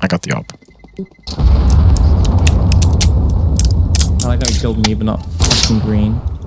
got the op. I like how he killed me, but not fucking green.